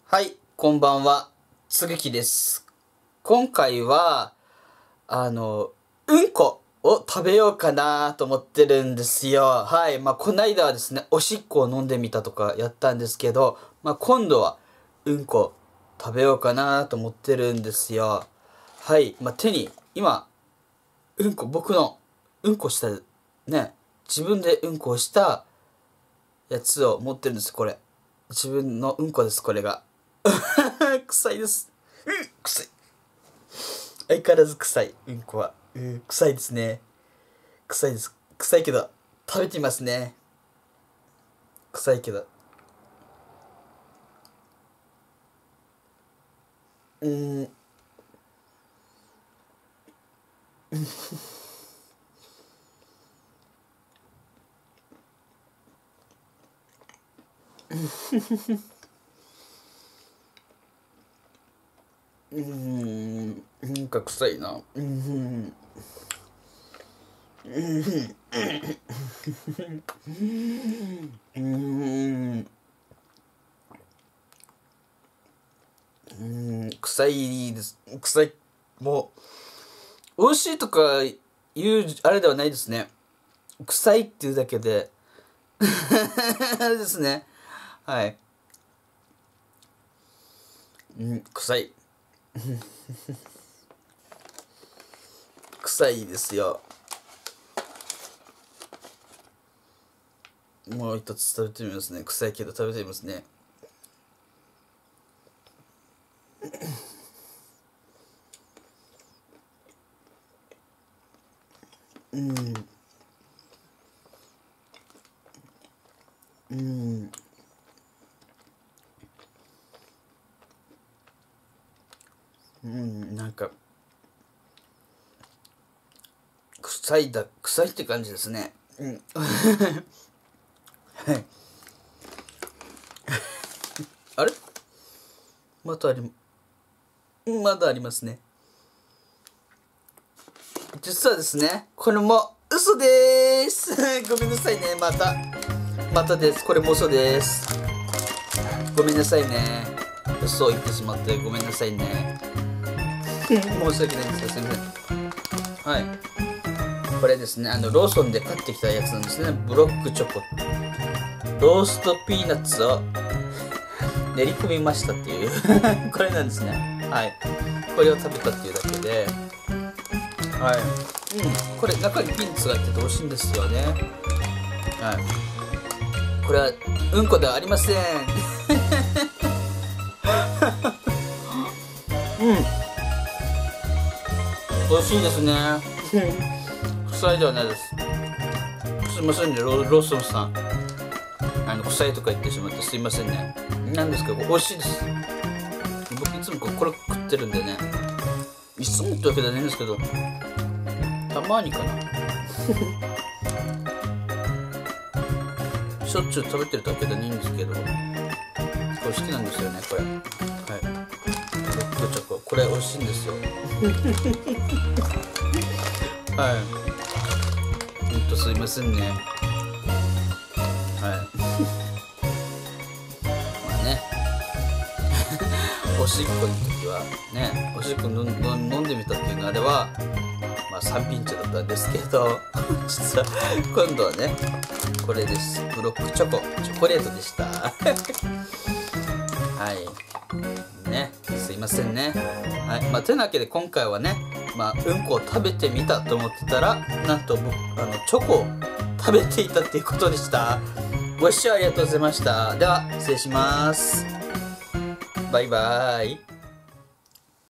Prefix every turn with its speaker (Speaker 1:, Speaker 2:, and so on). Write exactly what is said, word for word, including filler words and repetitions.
Speaker 1: はい、こんばんは。つぐきです。今回は、あの、うんこを食べようかなと思ってるんですよ。はい。まあ、こないだはですね、おしっこを飲んでみたとかやったんですけど、まあ、今度は、うんこ食べようかなと思ってるんですよ。はい。まあ、手に、今、うんこ、僕の、うんこした、ね、自分でうんこをしたやつを持ってるんです、これ。自分のうんこです、これが。臭いです。うん、臭い。相変わらず臭い。うんこは。うん、臭いですね。臭いです。臭いけど、食べてますね。臭いけど。うーん。うーん。なんか臭いな。うん。うん。うん。臭いです。臭い。もう、美味しいとか言う、あれではないですね。臭いっていうだけで、あれですね。はい。うん、臭い。臭いですよ。もう一つ食べてみますね。臭いけど食べてみますね。うん。うん。うん。なんか、臭いだ、臭いって感じですね。うん。はい。あれまたあり、まだありますね。実はですね、これも嘘でーす。ごめんなさいね、また。またです。これも嘘です。ごめんなさいね。嘘を言ってしまってごめんなさいね。申し訳ないんですけど、すみません。はい。これですね、あの、ローソンで買ってきたやつなんですね。ブロックチョコ。ローストピーナッツを練り込みましたっていう。これなんですね。はい。これを食べたっていうだけで。はい。うん。これ、中にピンツが入ってて美味しいんですよね。はい。これは、うんこではありません。うん。美味しいですね。臭いではないです。すいませんね、ロローソンさん。あの、臭いとか言ってしまってすいませんね。なんですけど、美味しいです。僕いつもこれ食ってるんでね。いつもってわけじゃないんですけど、たまにかな。しょっちゅう食べてるだけじゃないんですけど、これ好きなんですよね、これ。はい。ロックチョコ、これ美味しいんですよ。はい。ほんとすいませんね。はい。まあね。おしっこの時はね、おしっこ飲んでみたっていうのあれは、まあ三品茶だったんですけど、実は今度はね、これです。ブロックチョコ、チョコレートでした。はい。ね、すいませんね。はい。まあ、てなわけで今回はね、まあ、うんこを食べてみたと思ってたら、なんと僕、あの、チョコを食べていたっていうことでした。ご視聴ありがとうございました。では、失礼します。バイバーイ。